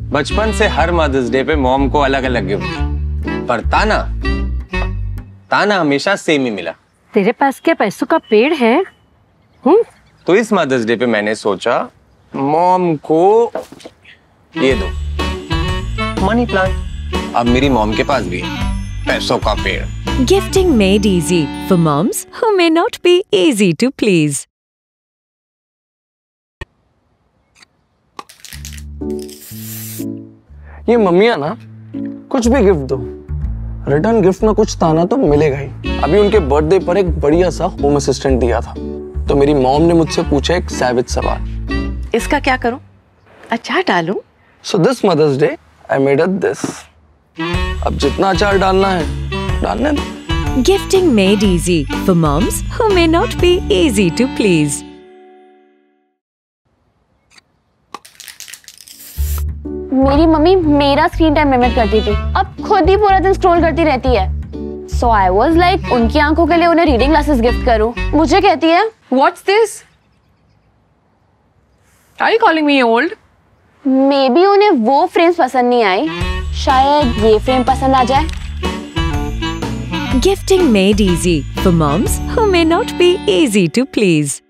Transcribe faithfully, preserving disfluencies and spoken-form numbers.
बचपन से हर मदर्स डे पे मॉम को अलग अलग गिफ्ट, पर ताना ताना हमेशा सेम ही मिला। तेरे पास क्या पैसों का पेड़ है? हम्म? तो इस मदर्स डे पे मैंने सोचा मॉम को ये दो, मनी प्लांट। अब मेरी मॉम के पास भी है पैसों का पेड़। Gifting made easy for moms who may not be easy to please. ये मम्मियाँ ना कुछ भी गिफ्ट दो, रिटर्न गिफ्ट में कुछ ताना तो मिलेगा ही। अभी उनके बर्थडे पर एक बढ़िया सा होम असिस्टेंट दिया था, तो मेरी मॉम ने मुझसे पूछा एक सैविज सवाल, इसका क्या करूं? अचार डालूं? So this Mother's Day I made a this. अब जितना अचार डालना है डालने दो। Gifting made easy for moms who may not be easy to please. मेरी मम्मी मेरा स्क्रीन टाइम लिमिट करती थी, अब खुद ही पूरा दिन स्क्रॉल करती रहती है। सो आई वाज लाइक उनकी आंखों के लिए उन्हें रीडिंग ग्लासेस गिफ्ट करूं। मुझे कहती है What's this? Are you calling me old? Maybe उन्हें वो फ्रेम्स पसंद नहीं आई, शायद ये फ्रेम पसंद आ जाए। Gifting made easy for moms who may not be easy to please.